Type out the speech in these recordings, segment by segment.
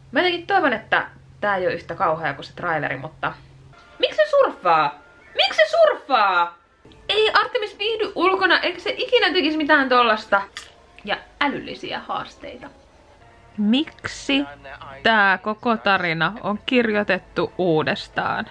Mä jotenkin toivon, että tää ei ole yhtä kauhea kuin se traileri, mutta... Miksi se surffaa? Miksi se surffaa? Ei Artemis viihdy ulkona, eikä se ikinä tekisi mitään tollasta. Ja älyllisiä haasteita. Miksi tää koko tarina on kirjoitettu uudestaan?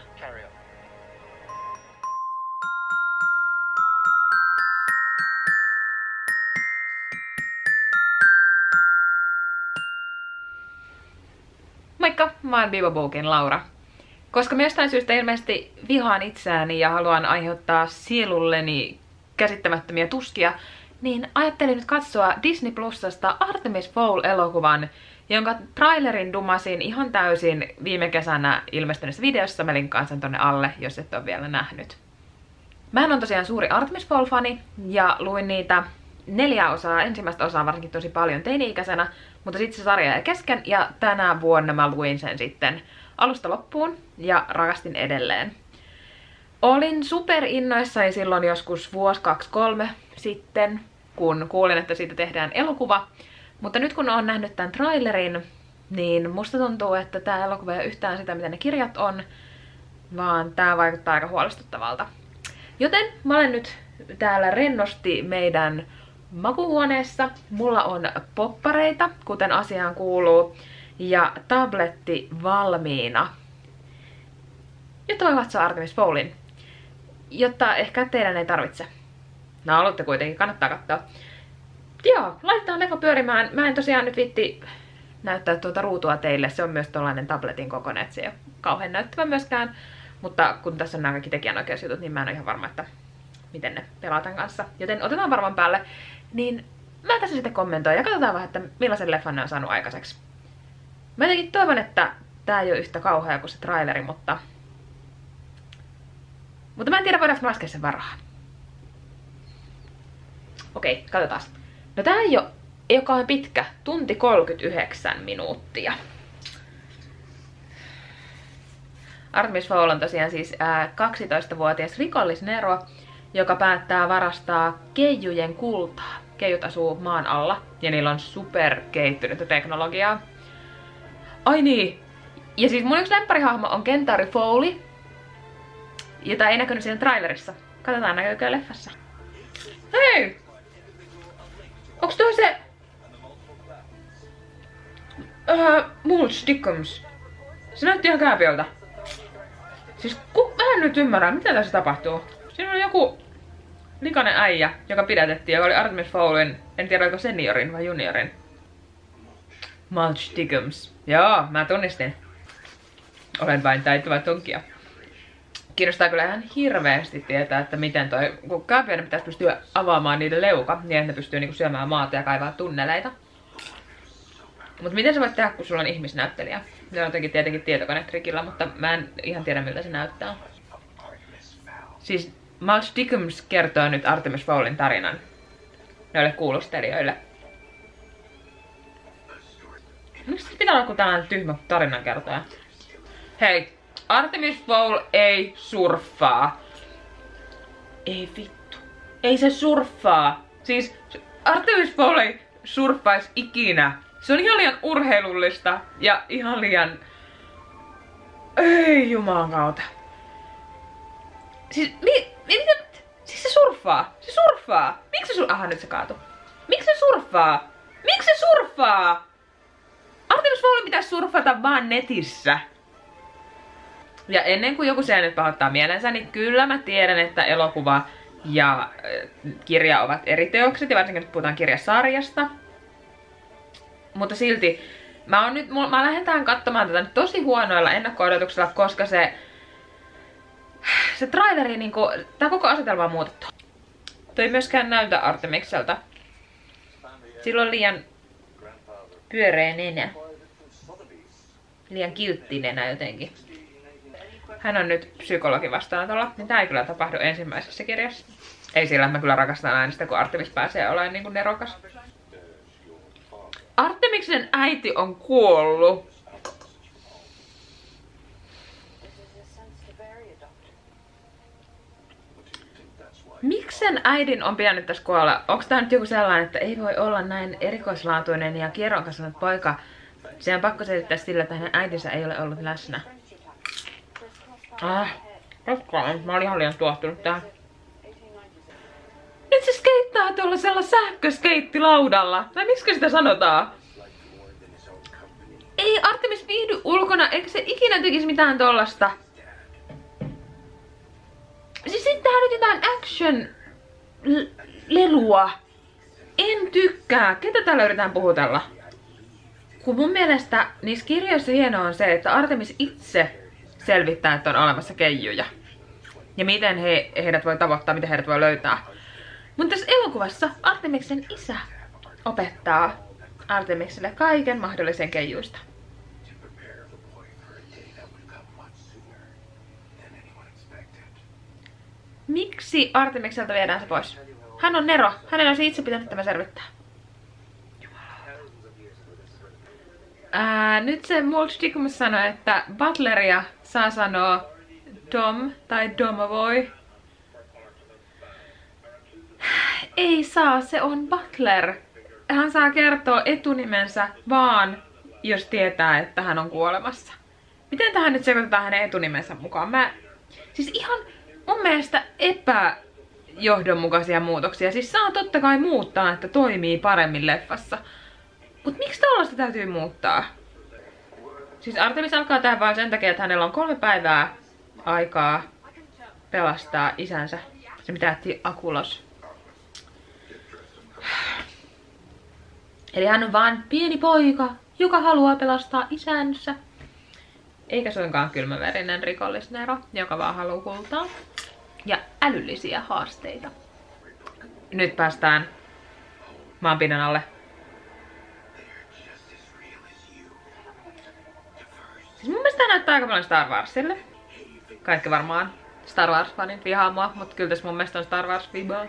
Moikka, mä oon Bibobuukin Laura. Koska mä jostain syystä ilmeisesti vihaan itseäni ja haluan aiheuttaa sielulleni käsittämättömiä tuskia, niin ajattelin nyt katsoa Disney Plusasta Artemis Fowl-elokuvan, jonka trailerin dumasin ihan täysin viime kesänä ilmestyneessä videossa. Mä linkkaan sen tonne alle, jos et ole vielä nähnyt. Mähän on tosiaan suuri Artemis Fowl-fani ja luin niitä 4 osaa, ensimmäistä osaa varsinkin tosi paljon teini-ikäisenä, mutta sitten se sarja jäi kesken ja tänä vuonna mä luin sen sitten alusta loppuun ja rakastin edelleen. Olin super innoissani silloin joskus vuosi 2-3 sitten, kun kuulin, että siitä tehdään elokuva. Mutta nyt kun olen nähnyt tämän trailerin, niin musta tuntuu, että tämä elokuva ei ole yhtään sitä, mitä ne kirjat on, vaan tämä vaikuttaa aika huolestuttavalta. Joten mä olen nyt täällä rennosti meidän makuuhuoneessa. Mulla on poppareita, kuten asiaan kuuluu, ja tabletti valmiina. Jotta voi katsoa Artemis Fowlin. Jotta ehkä teidän ei tarvitse. No haluatte kuitenkin, kannattaa katsoa. Joo, laitetaan leffa pyörimään. Mä en tosiaan nyt viitti näyttää tuota ruutua teille. Se on myös tollainen tabletin kokoinen, että se ei ole kauhean näyttävä myöskään. Mutta kun tässä on nämä kaikki tekijänoikeusjutut, niin mä en ole ihan varma, että miten ne pelataan kanssa. Joten otetaan varmaan päälle. Niin mä tässä sitten kommentoin ja katsotaan vähän, että millaisen leffan ne on saanut aikaiseksi. Mä jotenkin toivon, että tää ei ole yhtä kauhea kuin se traileri, mutta mä en tiedä, voidaanko mä laskea sen varaan. Okei, katsotaan. No tää ei ole kauhean pitkä. Tunti 39 minuuttia. Artemis Fowl on tosiaan siis 12-vuotias rikollisnero, joka päättää varastaa keijujen kultaa. Keijut asuu maan alla ja niillä on super kehittynyttä teknologiaa. Ai niin! Ja siis mun yksi lempparihahmo on Kentauri Fowli, jota ei näkynyt siinä trailerissa. Katsotaan näkyykö leffassa. Hei! Onks toi se... Mulch Dickens? Se näytti ihan kääpiöltä. Siis mä en nyt ymmärrä, mitä tässä tapahtuu. Siinä oli joku likainen äijä, joka pidätettiin, joka oli Artemis Fowlin, en tiedä oliko seniorin vai juniorin. Mulch Dickens. Joo, mä tunnistin. Olen vain taitava tunkija. Kiinnostaa kyllä ihan hirveästi tietää, että miten toi, kun kääpiöiden pitäisi pystyä avaamaan niiden leuka, niin että ne pystyy niinku syömään maata ja kaivaa tunneleita. Mutta miten sä voit tehdä, kun sulla on ihmisnäyttelijä? Se on jotenkin tietenkin tietokonetrikillä, mutta mä en ihan tiedä miltä se näyttää. Siis Mulch Dickens kertoo nyt Artemis Fowlin tarinan noille kuulustelijoille. Miksi pitää olla joku tällainen tyhmä tarinankertoja? Hei, Artemis Fowl ei surffaa. Ei vittu. Ei se surffaa. Siis Artemis Fowl ei surffaisi ikinä. Se on ihan liian urheilullista ja ihan liian... Ei jumalan kautta. Siis Siis se surffaa. Se surffaa. Miksi se Aha, nyt se kaatu. Miksi se surffaa? Miksi se surffaa? Artemis Fowlin pitäisi surffata vaan netissä. Ja ennen kuin joku se nyt pahoittaa mielensä, niin kyllä mä tiedän, että elokuva ja kirja ovat eri teokset, ja varsinkin nyt puhutaan kirjasarjasta. Mutta silti, mä lähden tähän katsomaan tätä nyt tosi huonoilla ennakko-odotuksilla, koska se traileri, niinku, tää koko asetelma on muutettu. Toi ei myöskään näytä Artemikselta. Sillä on liian pyöreä nenä. Liian kiltti nenä jotenkin. Hän on nyt psykologin vastaanotolla, niin tää ei kyllä tapahdu ensimmäisessä kirjassa. Ei sillä, mä kyllä rakastan aina sitä, kun Artemis pääsee olemaan niinku nerokas. Artemiksen äiti on kuollut. Miksi sen äidin on pitänyt tässä kuolla? Onko tää nyt joku sellainen, että ei voi olla näin erikoislaatuinen ja kierron kasvanut poika Se on pakko selittää sillä, että hänen äitinsä ei ole ollut läsnä. Koskaan. Mä olin ihan liian tuohtunut tähän. Nyt se skeittaa tuollaisella sähköskeittilaudalla. Tai miksi sitä sanotaan? Ei Artemis viihdy ulkona, eikä se ikinä tekisi mitään tollasta. Siis sittenhän nyt jotain action-lelua. En tykkää. Ketä täällä yritetään puhutella? Kun mun mielestä niissä kirjoissa hienoa on se, että Artemis itse selvittää, että on olemassa keijuja. Ja miten heidät voi tavoittaa, miten heidät voi löytää. Mutta tässä elokuvassa Artemiksen isä opettaa Artemikselle kaiken mahdollisen keijuista. Miksi Artemikselta viedään se pois? Hän on Nero. Hänen olisi itse pitänyt tämä selvittää. Nyt se Multiticum sanoi, että Butleria saa sanoa Dom tai Domovoi. Ei saa, se on Butler. Hän saa kertoa etunimensä vaan, jos tietää, että hän on kuolemassa. Miten tähän nyt sekoitetaan hänen etunimensä mukaan? Siis ihan mun mielestä epäjohdonmukaisia muutoksia. Siis saa totta kai muuttaa, että toimii paremmin leffassa. Mut miksi tällaista täytyy muuttaa? Siis Artemis alkaa tähän vaan sen takia, että hänellä on 3 päivää aikaa pelastaa isänsä. Se mitä jätti Akulos. Eli hän on vaan pieni poika, joka haluaa pelastaa isänsä. Eikä suinkaan kylmäverinen rikollisnero, joka vaan haluaa kultaa. Ja älyllisiä haasteita. Nyt päästään maanpinnan alle. Siis mun mielestä tää näyttää aika paljon Star Warsille. Kaikki varmaan Star Wars-fanit vihaa mua, mutta kyllä tässä mun mielestä on Star Wars-vibaa.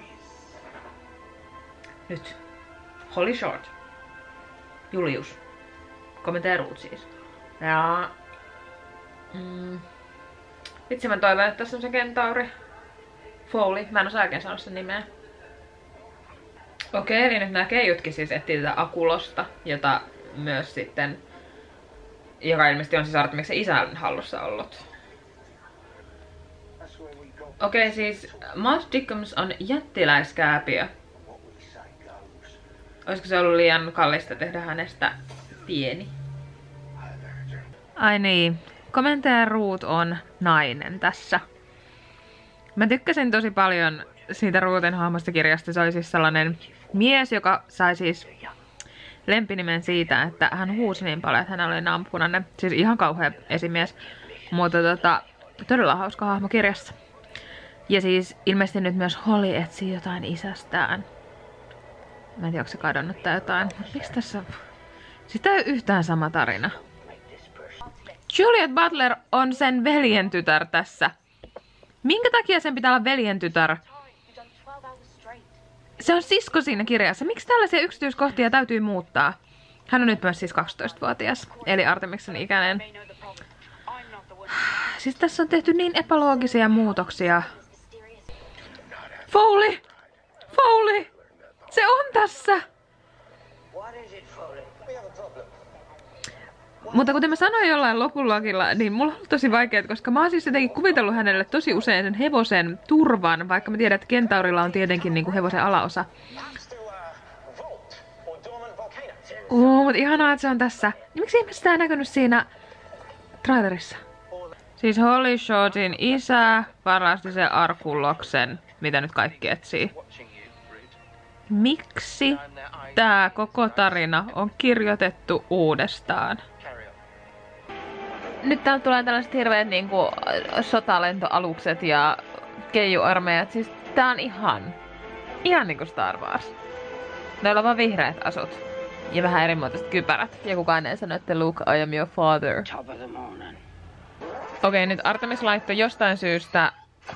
Nyt. Holly Short. Julius. Kommenteja Ruut siis. Ja... Vitsi mä toivon, että tässä on se kentauri. Foley. Mä en osaa oikein sanoa sen nimeä. Okei, eli nyt nää keijutkin siis etsii tätä Akulosta, jota myös sitten... Joka ilmeisesti on siis Artemiksen isän hallussa ollut. Okei, siis Multiticums on jättiläiskääpiö. Olisiko se ollut liian kallista tehdä hänestä pieni? Ai niin, komentaja Ruut on nainen tässä. Mä tykkäsin tosi paljon siitä Ruutin hahmosta kirjasta. Se oli siis sellainen mies, joka sai siis lempinimen siitä, että hän huusi niin paljon, että hän oli naampunainen. Siis ihan kauhea esimies, mutta todella hauska hahmo kirjassa. Ja siis ilmeisesti nyt myös Holly etsii jotain isästään. Mä en tiedä, onko se kadonnut tai jotain. Miksi tässä... Siis tää ei ole yhtään sama tarina. Juliet Butler on sen veljen tytär tässä. Minkä takia sen pitää olla veljen tytär? Se on sisko siinä kirjassa. Miksi tällaisia yksityiskohtia täytyy muuttaa? Hän on nyt myös siis 12-vuotias, eli Artemiksen ikäinen. Siis tässä on tehty niin epäloogisia muutoksia. Foley! Foley! Se on tässä! Mutta kuten mä sanoin jollain lokulogilla, niin mulla on ollut tosi vaikeaa, koska mä oon siis jotenkin kuvitellut hänelle tosi usein sen hevosen turvan, vaikka mä tiedän, että kentaurilla on tietenkin niinku hevosen alaosa. Mutta ihanaa, että se on tässä. Ja miksi ihmiset sitä ei näkynyt siinä trailerissa? Siis Holly Shortin isä varasti sen Arkuloksen, mitä nyt kaikki etsii. Miksi tää koko tarina on kirjoitettu uudestaan? Nyt täältä tulee tällaiset hirveet niinku sotalentoalukset ja keijuarmeijat. Siis tää on ihan niinku Star Wars. Noilla on vaan vihreät asut. Ja vähän erimuotoiset kypärät. Ja kukaan ei sano, että Luke, I am your father. Okei, nyt Artemis laittoi jostain syystä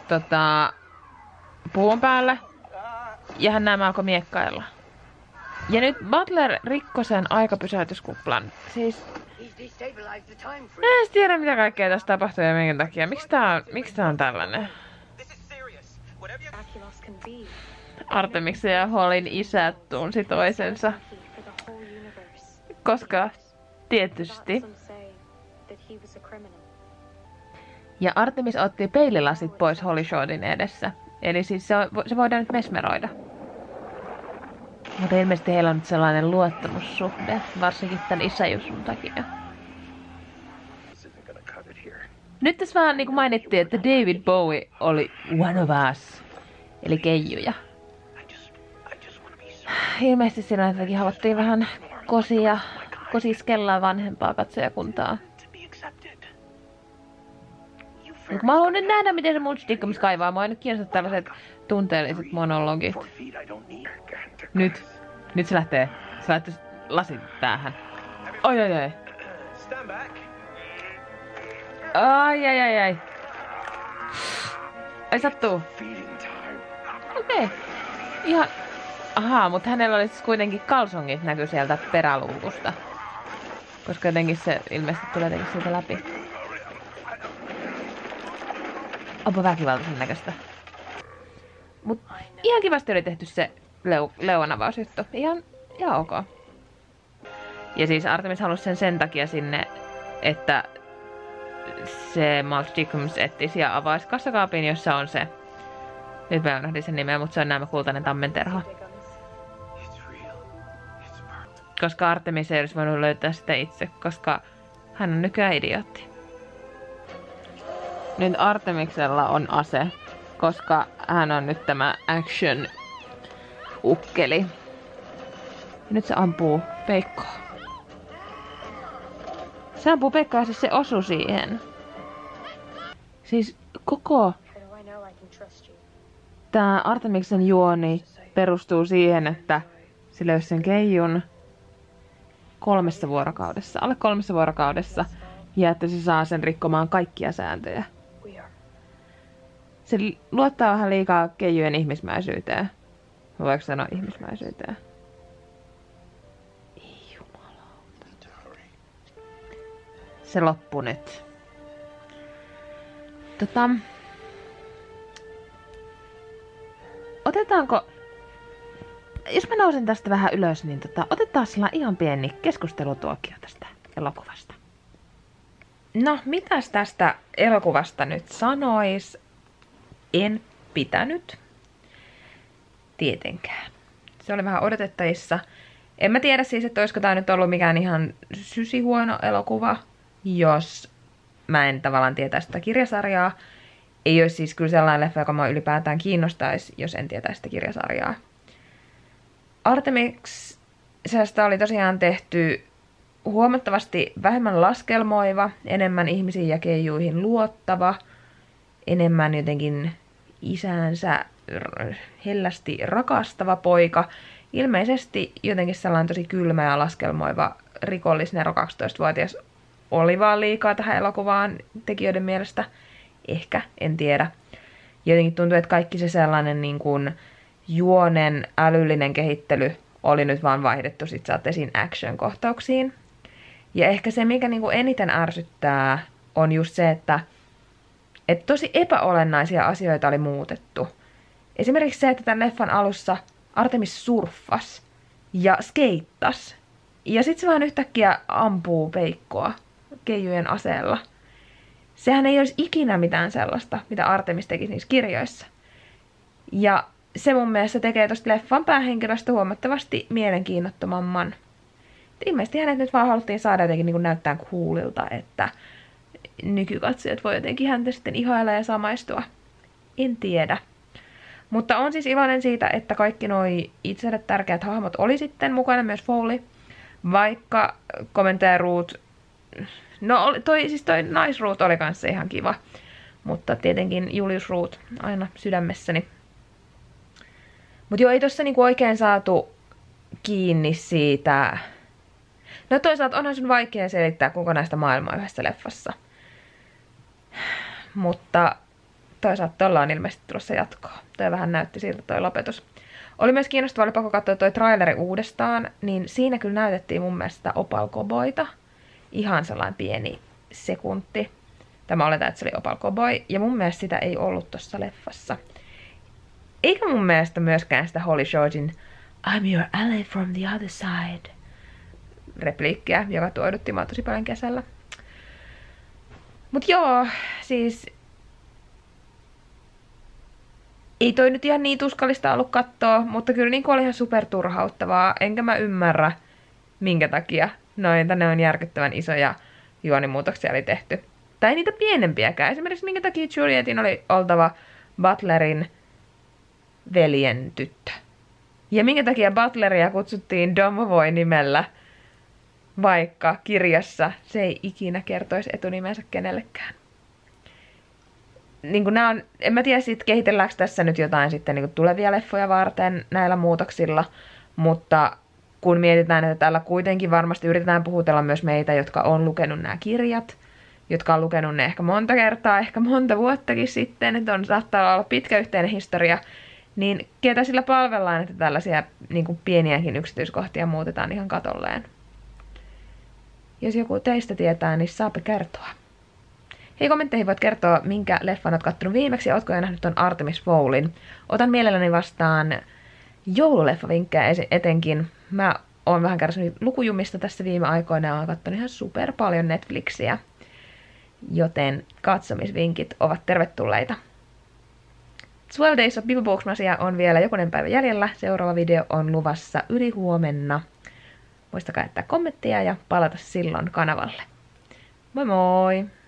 puun päälle. Ja hän nämä alkoi miekkailla. Ja nyt Butler rikkoi sen aikapysäytyskuplan. Siis... Mä en tiedä mitä kaikkea tässä tapahtuu ja minkä takia. Miksi tää on tällainen? Artemiksen ja Hollyn isät tunsi toisensa. Koska Tietysti. Ja Artemis otti peililasit pois Holly Shortin edessä. Eli siis se voidaan nyt mesmeroida. Mutta ilmeisesti heillä on nyt sellainen luottamussuhde, varsinkin tän isäjusun takia. Nyt tässä vähän niin kuin mainittiin, että David Bowie oli one of us, eli keijuja. Ilmeisesti siinä jotenkin haluttiin vähän kosiskellaan vanhempaa katsojakuntaa. Mä haluan nyt nähdä, miten se Multistickums kaivaa. Mua ei nyt kiinnosta tällaiset tunteelliset monologit. Nyt se lähtee lasit päähän. Oi. Ai. Ai sattuu. Okei. Ihan... Ahaa, mutta hänellä oli siis kuitenkin kalsongit näky sieltä peräluukusta. Koska jotenkin se ilmeisesti tulee jotenkin sieltä läpi. Onpa väkivaltaisen näköistä. Mut ihan kivasti oli tehty se leuanavausjuttu. Ihan ok. Ja siis Artemis halusi sen takia sinne, että se Multistickums etsisi ja avaisi kassakaapin, jossa on se... Nyt mä unohdin sen nimeä, mutta se on nämä kultainen tammenterho. Koska Artemis ei olisi voinut löytää sitä itse, koska hän on nykyään idiootti. Nyt Artemiksella on ase, koska hän on nyt tämä action-ukkeli. Nyt se ampuu Peikkoa. Se ampuu Peikkoa ja siis se osui siihen. Siis koko tää Artemiksen juoni perustuu siihen, että se löysi sen keijun 3 vuorokaudessa, alle 3 vuorokaudessa, ja että se saa sen rikkomaan kaikkia sääntöjä. Se luottaa vähän liikaa keijujen ihmismäisyyteen. Voiko sanoa ihmismäisyyteen? Ei jumalauta. Se loppui nyt. Otetaanko... Jos mä nousen tästä vähän ylös, niin otetaan sillä ihan pieni keskustelutuokio tästä elokuvasta. No, mitäs tästä elokuvasta nyt sanois? En pitänyt. Tietenkään. Se oli vähän odotettavissa. En mä tiedä siis, että olisiko tää nyt ollut mikään ihan sysihuono elokuva, jos mä en tavallaan tietäisi sitä kirjasarjaa. Ei olisi siis kyllä sellainen leffa, joka mä ylipäätään kiinnostaisi, jos en tietäisi sitä kirjasarjaa. Artemiksesta oli tosiaan tehty huomattavasti vähemmän laskelmoiva, enemmän ihmisiin ja keijuihin luottava, enemmän jotenkin isäänsä hellästi rakastava poika. Ilmeisesti jotenkin sellainen tosi kylmä ja laskelmoiva rikollisnero 12-vuotias oli vaan liikaa tähän elokuvaan tekijöiden mielestä. Ehkä, en tiedä. Jotenkin tuntuu, että kaikki se sellainen niin kuin juonen älyllinen kehittely oli nyt vaan vaihdettu sit saatteisiin action-kohtauksiin. Ja ehkä se, mikä niin kuin eniten ärsyttää, on just se, että tosi epäolennaisia asioita oli muutettu. Esimerkiksi se, että tämän leffan alussa Artemis surffas ja skeittas. Ja sit se vaan yhtäkkiä ampuu Peikkoa keijujen aseella. Sehän ei olisi ikinä mitään sellaista, mitä Artemis teki niissä kirjoissa. Ja se mun mielestä tekee tosta leffan päähenkilöstä huomattavasti mielenkiinnottomamman. Ilmeisesti hänet nyt vaan haluttiin saada jotenkin niin kuin näyttää coolilta, että nykykatsojat voi jotenkin häntä sitten ihailla ja samaistua. En tiedä. Mutta on siis iloinen siitä, että kaikki noi itselle tärkeät hahmot oli sitten mukana, myös Foley. Vaikka komentaja Ruth... No toi naisruut oli kanssa ihan kiva. Mutta tietenkin Julius Ruth aina sydämessäni. Mut joo, ei tossa niinku oikein saatu kiinni siitä... No toisaalta onhan sun vaikea selittää kokonaista maailmaa yhdessä leffassa. Mutta toisaalta tuolla on ilmeisesti tulossa jatkoa. Toi vähän näytti siltä toi lopetus. Oli myös kiinnostavaa, oli pakko katsoa toi traileri uudestaan, niin siinä kyllä näytettiin mun mielestä Opal Cowboyta. Ihan sellainen pieni sekunti. Tämä oletaan, että se oli Opal Cowboy, ja mun mielestä sitä ei ollut tossa leffassa. Eikä mun mielestä myöskään sitä Holly Shortin I'm your ally from the other side repliikkiä, joka tuodutti mua tosi paljon kesällä. Mut joo, siis ei toi nyt ihan niin tuskallista ollut katsoa, mutta kyllä niin oli ihan superturhauttavaa, enkä mä ymmärrä, minkä takia tänne on järkyttävän isoja juonimuutoksia oli tehty. Tai niitä pienempiäkään. Esimerkiksi minkä takia Julietin oli oltava Butlerin veljen tyttö. Ja minkä takia Butleria kutsuttiin Domovoi nimellä, vaikka kirjassa se ei ikinä kertoisi etunimensä kenellekään. Niin en mä tiedä sit kehitelläänkö tässä nyt jotain sitten niin tulevia leffoja varten näillä muutoksilla, mutta kun mietitään, että täällä kuitenkin varmasti yritetään puhutella myös meitä, jotka on lukenut nämä kirjat, jotka on lukenut ne ehkä monta kertaa, ehkä monta vuottakin sitten, että saattaa olla pitkä yhteinen historia, niin ketä sillä palvellaan, että tällaisia niin kuin pieniäkin yksityiskohtia muutetaan ihan katolleen. Jos joku teistä tietää, niin saape kertoa. Hei, kommentteihin voit kertoa, minkä leffan oot kattonut viimeksi ja ootko jo nähnyt ton Artemis Fowlin. Otan mielelläni vastaan joululeffavinkkejä etenkin. Mä oon vähän kärsinyt lukujumista tässä viime aikoina ja oon kattonut ihan super paljon Netflixiä. Joten katsomisvinkit ovat tervetulleita. 12 Days of Bible Booksmasia on vielä jokunen päivä jäljellä. Seuraava video on luvassa ylihuomenna. Muistakaa jättää kommentteja ja palata silloin kanavalle. Moi moi!